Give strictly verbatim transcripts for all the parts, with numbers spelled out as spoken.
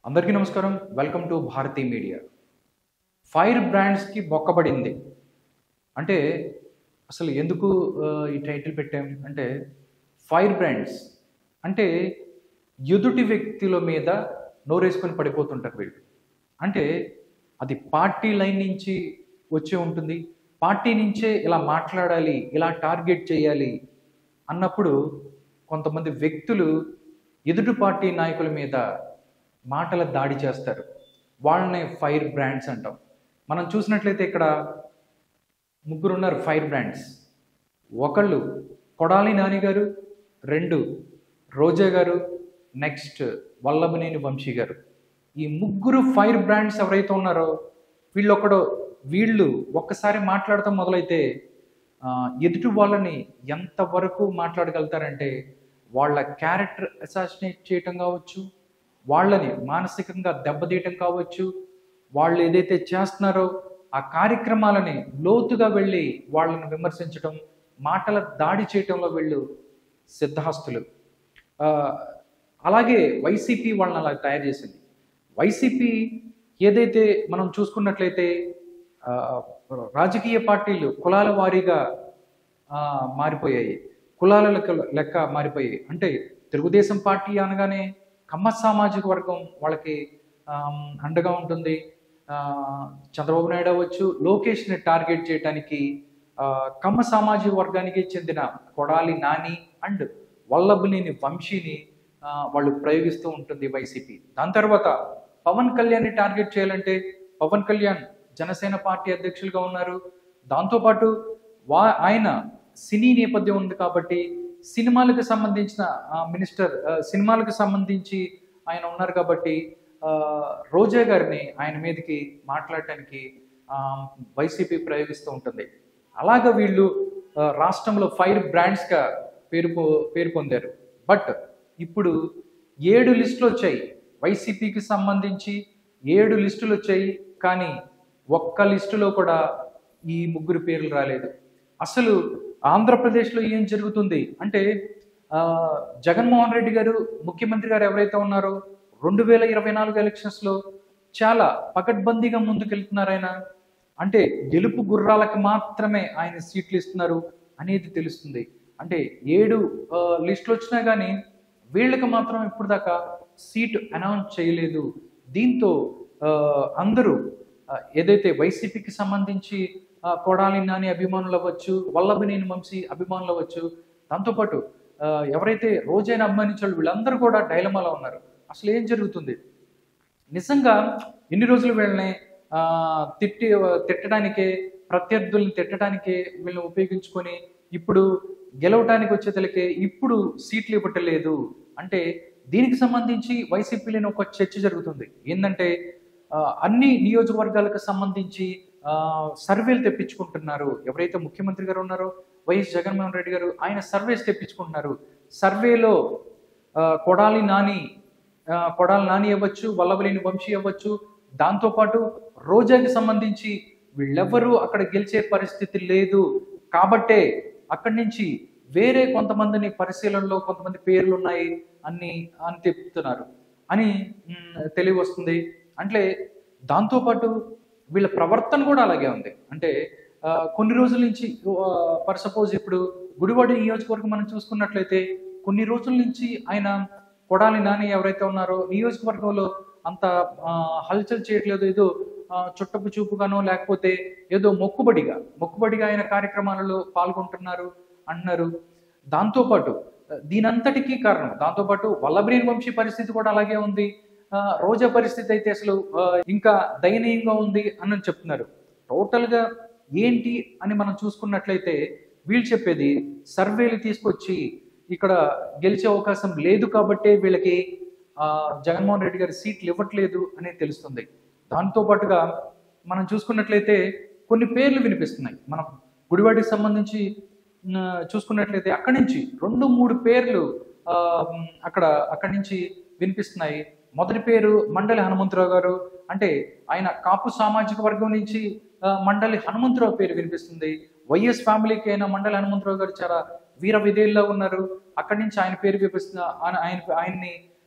అందరికీ నమస్కారం. Welcome to Bharati media. Fire బ్రాండ్స్‌కి బొక్కబడింది. అంటే అసలు ఎందుకు ఆహ్, ఈ టైటిల్ పెట్టాం అంటే ఫైర్ బ్రాండ్స్ అంటే ఎదుటి వ్యక్తుల మీద నోరేసుకొని పడిపోతుంటారు వీళ్ళు. అంటే అది పార్టీ లైన్ నుంచి వచ్చే ఉంటుంది. పార్టీ నుంచే ఇలా మాట్లాడాలి, ఇలా టార్గెట్ చేయాలి అన్నప్పుడు కొంతమంది వ్యక్తులు ఎదుటి పార్టీ నాయకుల మీద మాటల దాడి చేస్తారు. వాళ్ళని ఫైర్ బ్రాండ్స్ అంటాం. మనం చూసినట్లయితే ఇక్కడ ముగ్గురున్నారు ఫైర్ బ్రాండ్స్. ఒకళ్ళు కొడాలి నాని గారు, రెండు రోజా గారు, నెక్స్ట్ వల్లభనేని వంశీ గారు. ఈ ముగ్గురు ఫైర్ బ్రాండ్స్ ఎవరైతే ఉన్నారో వీళ్ళొక్కడు వీళ్ళు ఒక్కసారి మాట్లాడటం మొదలైతే ఎదుటి వాళ్ళని ఎంతవరకు మాట్లాడగలుగుతారంటే వాళ్ళ క్యారెక్టర్ అసాసినేట్ చేయటం కావచ్చు, వాళ్ళని మానసికంగా దెబ్బతీయటం కావచ్చు, వాళ్ళు ఏదైతే చేస్తున్నారో ఆ కార్యక్రమాలని లోతుగా వెళ్ళి వాళ్ళని విమర్శించటం, మాటల దాడి చేయటంలో వీళ్ళు సిద్ధహస్తులు. అలాగే వైసీపీ వాళ్ళని అలా తయారు చేసింది. వైసీపీ ఏదైతే మనం చూసుకున్నట్లయితే రాజకీయ పార్టీలు కులాల వారీగా మారిపోయాయి, కులాల లెక్క లెక్క మారిపోయాయి. అంటే తెలుగుదేశం పార్టీ అనగానే కమ్మ సామాజిక వర్గం వాళ్ళకి అండగా ఉంటుంది. చంద్రబాబు నాయుడు అవ్వచ్చు, లోకేష్ని టార్గెట్ చేయడానికి కమ్మ సామాజిక వర్గానికి చెందిన కొడాలి నాని అండ్ వల్లభనేని వంశీని వాళ్ళు ప్రయోగిస్తూ ఉంటుంది వైసీపీ. దాని తర్వాత పవన్ కళ్యాణ్ని టార్గెట్ చేయాలంటే పవన్ కళ్యాణ్ జనసేన పార్టీ అధ్యక్షులుగా ఉన్నారు. దాంతోపాటు వా ఆయన సినీ నేపథ్యం ఉంది కాబట్టి సినిమాలకు సంబంధించిన మినిస్టర్, సినిమాలకు సంబంధించి ఆయన ఉన్నారు కాబట్టి రోజా గారిని ఆయన మీదకి మాట్లాడటానికి వైసీపీ ప్రయోగిస్తూ ఉంటుంది. అలాగా వీళ్ళు రాష్ట్రంలో ఫైర్ బ్రాండ్స్గా పేరు పేరు పొందారు. బట్ ఇప్పుడు ఏడు లిస్టులు వచ్చాయి వైసీపీకి సంబంధించి, ఏడు లిస్టులు వచ్చాయి. కానీ ఒక్క లిస్టులో కూడా ఈ ముగ్గురు పేర్లు రాలేదు. అసలు ఆంధ్రప్రదేశ్లో ఏం జరుగుతుంది అంటే జగన్మోహన్ రెడ్డి గారు ముఖ్యమంత్రి గారు ఎవరైతే ఉన్నారో రెండు వేల ఇరవై నాలుగు ఎలక్షన్స్లో చాలా పకడ్బందీగా ముందుకెళ్తున్నారు ఆయన. అంటే గెలుపు గుర్రాలకు మాత్రమే ఆయన సీట్లు ఇస్తున్నారు అనేది తెలుస్తుంది. అంటే ఏడు లిస్టులు వచ్చినా కానీ వీళ్ళకి మాత్రం ఇప్పుడు దాకా సీటు అనౌన్స్ చేయలేదు. దీంతో అందరూ ఏదైతే వైసీపీకి సంబంధించి కొడాలి నాని అభిమానులు అవ్వచ్చు, వల్లభనేని వంశీ అభిమానులు అవ్వచ్చు, దాంతోపాటు ఎవరైతే రోజైన అభిమానించాలో వీళ్ళందరూ కూడా డైలమాలో ఉన్నారు. అసలు ఏం జరుగుతుంది? నిజంగా ఎన్ని రోజులు వీళ్ళని తిట్టి తిట్టడానికే, ప్రత్యర్థుల్ని తిట్టడానికే వీళ్ళని ఉపయోగించుకొని ఇప్పుడు గెలవటానికి వచ్చేతలకే ఇప్పుడు సీట్లు ఇవ్వటలేదు. అంటే దీనికి సంబంధించి వైసీపీలోని ఒక చర్చ జరుగుతుంది. ఏంటంటే అన్ని నియోజకవర్గాలకు సంబంధించి సర్వేలు తెప్పించుకుంటున్నారు. ఎవరైతే ముఖ్యమంత్రి గారు ఉన్నారో వైఎస్ జగన్మోహన్ రెడ్డి గారు, ఆయన సర్వేస్ తెప్పించుకుంటున్నారు. సర్వేలో కొడాలి నాని కొడాలి నాని అవ్వచ్చు, వల్లభనేని వంశీ అవ్వచ్చు, దాంతోపాటు రోజాకి సంబంధించి వీళ్ళెవ్వరూ అక్కడ గెలిచే పరిస్థితి లేదు కాబట్టే అక్కడి నుంచి వేరే కొంతమందిని పరిశీలనలో కొంతమంది పేర్లు ఉన్నాయి అన్ని అని చెప్తున్నారు అని తెలియవస్తుంది. అంటే దాంతోపాటు వీళ్ళ ప్రవర్తన కూడా అలాగే ఉంది. అంటే కొన్ని రోజుల నుంచి ఫర్ సపోజ్ ఇప్పుడు గుడివాడ నియోజకవర్గం మనం చూసుకున్నట్లయితే కొన్ని రోజుల నుంచి ఆయన కొడాలి నాని ఎవరైతే ఉన్నారో నియోజకవర్గంలో అంత హల్చల్ చేయట్లేదు. ఏదో చుట్టపు చూపుగానో లేకపోతే ఏదో మొక్కుబడిగా మొక్కుబడిగా ఆయన కార్యక్రమాలలో పాల్గొంటున్నారు అంటున్నారు. దాంతోపాటు దీనంతటికీ కారణం దాంతోపాటు వల్లభనేని వంశీ పరిస్థితి కూడా అలాగే ఉంది. రోజా పరిస్థితి అయితే అసలు ఇంకా దయనీయంగా ఉంది అని చెప్తున్నారు. టోటల్గా ఏంటి అని మనం చూసుకున్నట్లయితే వీళ్ళు చెప్పేది సర్వేలు తీసుకొచ్చి ఇక్కడ గెలిచే అవకాశం లేదు కాబట్టే వీళ్ళకి జగన్మోహన్ రెడ్డి గారి సీట్లు ఇవ్వట్లేదు అనేది తెలుస్తుంది. దాంతోపాటుగా మనం చూసుకున్నట్లయితే కొన్ని పేర్లు వినిపిస్తున్నాయి. మనం గుడివాడికి సంబంధించి చూసుకున్నట్లయితే అక్కడి నుంచి రెండు మూడు పేర్లు అక్కడ అక్కడి నుంచి వినిపిస్తున్నాయి. మొదటి పేరు మండలి హనుమంతరావు గారు. అంటే ఆయన కాపు సామాజిక వర్గం నుంచి మండలి హనుమంతరావు పేరు వినిపిస్తుంది. వైఎస్ ఫ్యామిలీకి అయిన మండలి హనుమంతరావు గారు చాలా వీర విధేయుల్లో ఉన్నారు. అక్కడి నుంచి ఆయన పేరు వినిపిస్తున్న ఆయన ఆయన్ని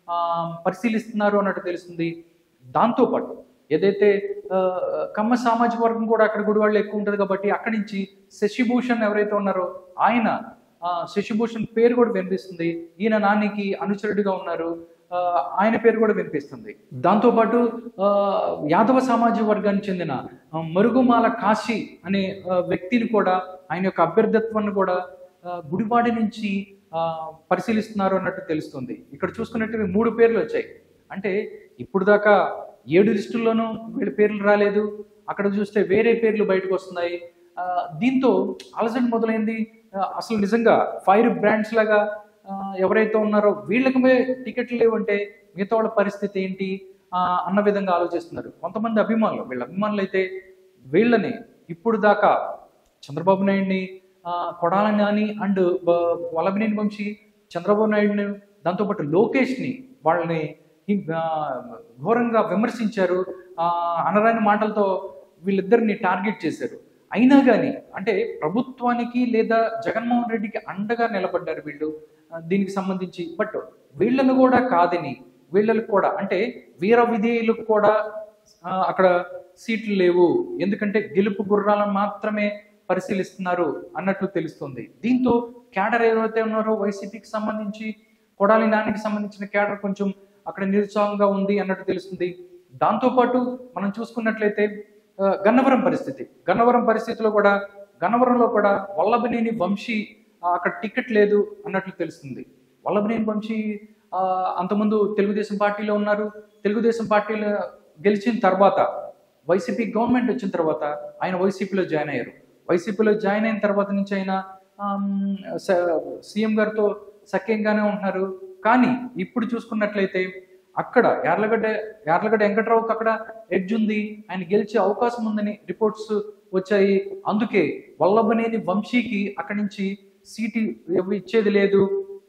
పరిశీలిస్తున్నారు అన్నట్టు తెలుస్తుంది. దాంతోపాటు ఏదైతే కమ్మ సామాజిక వర్గం కూడా అక్కడ గుడివాళ్ళు ఎక్కువ ఉంటుంది కాబట్టి అక్కడి నుంచి శశిభూషణ్ ఎవరైతే ఉన్నారో ఆయన శశిభూషణ్ పేరు కూడా వినిపిస్తుంది. ఈయన నానికి అనుచరుడిగా ఉన్నారు, ఆయన పేరు కూడా వినిపిస్తుంది. దాంతోపాటు యాదవ సామాజిక వర్గానికి చెందిన మరుగుమాల కాశీ అనే వ్యక్తిని కూడా ఆయన యొక్క అభ్యర్థిత్వాన్ని కూడా గుడివాడి నుంచి పరిశీలిస్తున్నారు అన్నట్టు తెలుస్తుంది. ఇక్కడ చూసుకున్నట్టు మూడు పేర్లు వచ్చాయి. అంటే ఇప్పుడు దాకా ఏడు లిస్టుల్లోనూ వీళ్ళ పేర్లు రాలేదు, అక్కడ చూస్తే వేరే పేర్లు బయటకు వస్తున్నాయి. దీంతో అలజడి మొదలైంది. అసలు నిజంగా ఫైర్ బ్రాండ్స్ లాగా ఎవరైతే ఉన్నారో వీళ్ళకి టికెట్లు లేవంటే మిగతా వాళ్ళ పరిస్థితి ఏంటి అన్న విధంగా ఆలోచిస్తున్నారు కొంతమంది అభిమానులు. వీళ్ళ అభిమానులు అయితే వీళ్ళని ఇప్పుడు దాకా చంద్రబాబు నాయుడిని, కొడాలి నాని అండ్ వల్లభనేని వంశీ, చంద్రబాబు నాయుడిని, దాంతోపాటు లోకేష్ని వాళ్ళని ఘోరంగా విమర్శించారు, అనరాని మాటలతో వీళ్ళిద్దరిని టార్గెట్ చేశారు. అయినా కానీ అంటే ప్రభుత్వానికి లేదా జగన్మోహన్ రెడ్డికి అండగా నిలబడ్డారు వీళ్ళు దీనికి సంబంధించి. బట్ వీళ్ళను కూడా కాదని వీళ్ళకి కూడా అంటే వీర విధేయులకు కూడా అక్కడ సీట్లు లేవు, ఎందుకంటే గెలుపు గుర్రాలను మాత్రమే పరిశీలిస్తున్నారు అన్నట్లు తెలుస్తుంది. దీంతో క్యాడర్ ఏదైతే ఉన్నారో వైసీపీకి సంబంధించి కొడాలి నానికి సంబంధించిన క్యాడర్ కొంచెం అక్కడ నిరుత్సాహంగా ఉంది అన్నట్టు తెలుస్తుంది. దాంతోపాటు మనం చూసుకున్నట్లయితే గన్నవరం పరిస్థితి గన్నవరం పరిస్థితిలో కూడా గన్నవరంలో కూడా వల్లభనేని వంశీ అక్కడ టికెట్ లేదు అన్నట్లు తెలుస్తుంది. వల్లభనేని వంశీ అంతకుముందు తెలుగుదేశం పార్టీలో ఉన్నారు. తెలుగుదేశం పార్టీలో గెలిచిన తర్వాత వైసీపీ గవర్నమెంట్ వచ్చిన తర్వాత ఆయన వైసీపీలో జాయిన్ అయ్యారు. వైసీపీలో జాయిన్ అయిన తర్వాత నుంచి ఆయన సీఎం గారితో సఖ్యంగానే ఉంటున్నారు. కానీ ఇప్పుడు చూసుకున్నట్లయితే అక్కడ యార్లగడ్డ యార్లగడ్డ వెంకట్రావుకి అక్కడ ఎడ్జ్ ఉంది, ఆయన గెలిచే అవకాశం ఉందని రిపోర్ట్స్ వచ్చాయి. అందుకే వల్లభనేని వంశీకి అక్కడి నుంచి సీటు ఇచ్చేది లేదు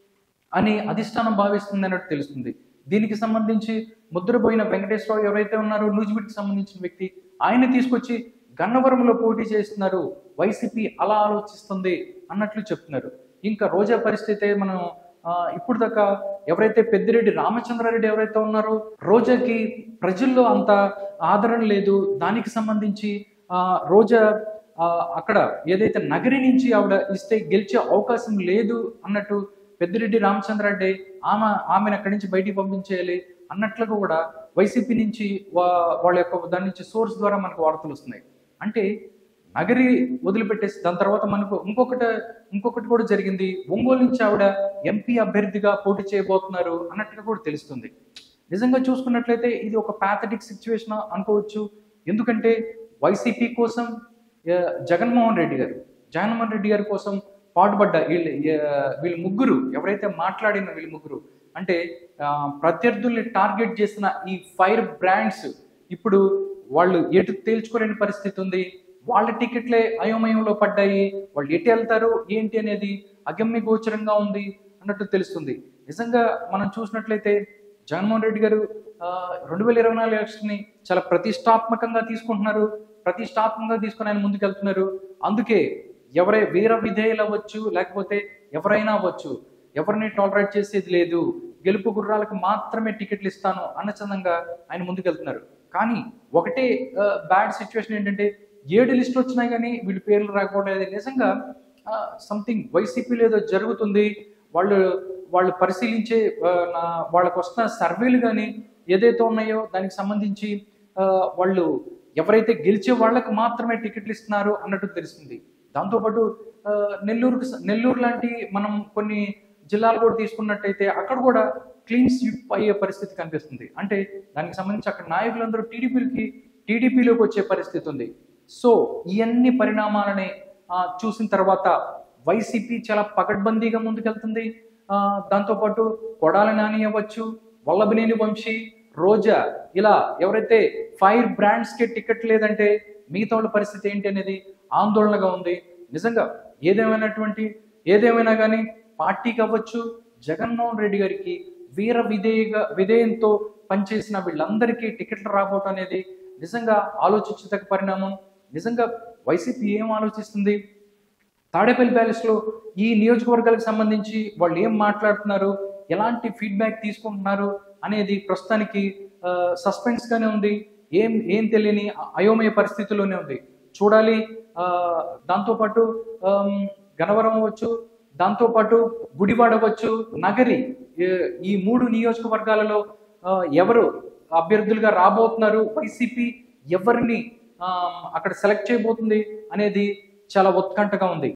అని అధిష్టానం భావిస్తుంది అన్నట్టు తెలుస్తుంది. దీనికి సంబంధించి ముద్రపోయిన వెంకటేశ్వరరావు ఎవరైతే ఉన్నారో నూజివీడ్కి సంబంధించిన వ్యక్తి, ఆయన తీసుకొచ్చి గన్నవరంలో పోటీ చేస్తున్నారు, వైసీపీ అలా ఆలోచిస్తుంది అన్నట్లు చెప్తున్నారు. ఇంకా రోజా పరిస్థితి మనం ఇప్పుడు దాకా ఎవరైతే పెద్దిరెడ్డి రామచంద్రారెడ్డి ఎవరైతే ఉన్నారో రోజాకి ప్రజల్లో అంత ఆదరణ లేదు. దానికి సంబంధించి రోజా అక్కడ ఏదైతే నగరి నుంచి ఆవిడ ఇస్తే గెలిచే అవకాశం లేదు అన్నట్టు పెద్దిరెడ్డి రామచంద్రారెడ్డి ఆమె ఆమెను అక్కడి నుంచి బయటికి పంపించేయాలి అన్నట్లుగా కూడా వైసీపీ నుంచి వాళ్ళ యొక్క దాని నుంచి సోర్స్ ద్వారా మనకు వార్తలు వస్తున్నాయి. అంటే నగరి వదిలిపెట్టేసి దాని తర్వాత మనకు ఇంకొకటి ఇంకొకటి కూడా జరిగింది. ఒంగోలు నుంచి ఆవిడ ఎంపీ అభ్యర్థిగా పోటీ చేయబోతున్నారు అన్నట్టుగా కూడా తెలుస్తుంది. నిజంగా చూసుకున్నట్లయితే ఇది ఒక ప్యాథటిక్ సిచ్యువేషన్ అనుకోవచ్చు. ఎందుకంటే వైసీపీ కోసం జగన్మోహన్ రెడ్డి గారు జగన్మోహన్ రెడ్డి గారి కోసం పాటుపడ్డ వీళ్ళు వీళ్ళు ముగ్గురు ఎవరైతే మాట్లాడిన వీళ్ళు ముగ్గురు అంటే ప్రత్యర్థుల్ని టార్గెట్ చేసిన ఈ ఫైర్ బ్రాండ్స్ ఇప్పుడు వాళ్ళు ఎటు తేల్చుకోలేని పరిస్థితి ఉంది. వాళ్ళ టికెట్లే అయోమయంలో పడ్డాయి. వాళ్ళు ఎటు వెళ్తారు ఏంటి అనేది అగమ్య గోచరంగా ఉంది అన్నట్టు తెలుస్తుంది. నిజంగా మనం చూసినట్లయితే జగన్మోహన్ రెడ్డి గారు రెండు వేల ఇరవై నాలుగు ఎలక్షన్ని చాలా ప్రతిష్టాత్మకంగా తీసుకుంటున్నారు. ప్రతిష్టాత్మకంగా తీసుకుని ఆయన ముందుకెళ్తున్నారు. అందుకే ఎవరై వీర విధేయులు అవ్వచ్చు, లేకపోతే ఎవరైనా అవ్వచ్చు, ఎవరిని టాలరేట్ చేసేది లేదు, గెలుపు గుర్రాలకు మాత్రమే టికెట్లు ఇస్తాను అన్నచందంగా ఆయన ముందుకెళ్తున్నారు. కానీ ఒకటే బ్యాడ్ సిచ్యువేషన్ ఏంటంటే ఏడు లిస్టులు వచ్చినాయి కానీ వీళ్ళు పేర్లు రాకపోవడం నిజంగా సంథింగ్ వైసీపీలో ఏదో జరుగుతుంది. వాళ్ళు వాళ్ళు పరిశీలించే వాళ్ళకు వస్తున్న సర్వేలు కానీ ఏదైతే ఉన్నాయో దానికి సంబంధించి వాళ్ళు ఎవరైతే గెలిచే వాళ్ళకు మాత్రమే టికెట్లు ఇస్తున్నారు అన్నట్టు తెలుస్తుంది. దాంతోపాటు నెల్లూరుకు నెల్లూరు లాంటి మనం కొన్ని జిల్లాలు కూడా తీసుకున్నట్టయితే అక్కడ కూడా క్లీన్ స్వీప్ అయ్యే పరిస్థితి కనిపిస్తుంది. అంటే దానికి సంబంధించి అక్కడ నాయకులందరూ టీడీపీలకి టీడీపీలోకి వచ్చే పరిస్థితి ఉంది. సో ఇవన్నీ పరిణామాలని చూసిన తర్వాత వైసీపీ చాలా పకడ్బందీగా ముందుకెళ్తుంది. దాంతోపాటు కొడాలి నాని అవ్వచ్చు, వల్లభనేని వంశీ, రోజా ఇలా ఎవరైతే ఫైర్ బ్రాండ్స్కి టికెట్ లేదంటే మిగతా వాళ్ళ పరిస్థితి ఏంటి అనేది ఆందోళనగా ఉంది. నిజంగా ఏదేమైనటువంటి ఏదేమైనా కానీ పార్టీకి అవ్వచ్చు, జగన్మోహన్ రెడ్డి గారికి వీర విధేయగా విధేయంతో పనిచేసిన వీళ్ళందరికీ టికెట్లు రాబోవటం అనేది నిజంగా ఆలోచించదగ్గ పరిణామం. నిజంగా వైసీపీ ఏం ఆలోచిస్తుంది, తాడేపల్లి ప్యాలెస్లో ఈ నియోజకవర్గాలకు సంబంధించి వాళ్ళు ఏం మాట్లాడుతున్నారు, ఎలాంటి ఫీడ్బ్యాక్ తీసుకుంటున్నారు, అనేది ప్రస్తుతానికి సస్పెన్స్గానే ఉంది. ఏం ఏం తెలియని అయోమయ పరిస్థితిలోనే ఉంది. చూడాలి. దాంతోపాటు గన్నవరం అవ్వచ్చు, దాంతోపాటు గుడివాడ అవ్వచ్చు, నగరి, ఈ మూడు నియోజకవర్గాలలో ఎవరు అభ్యర్థులుగా రాబోతున్నారు, వైసీపీ ఎవరిని అక్కడ సెలెక్ట్ చేయబోతుంది అనేది చాలా ఉత్కంఠగా ఉంది.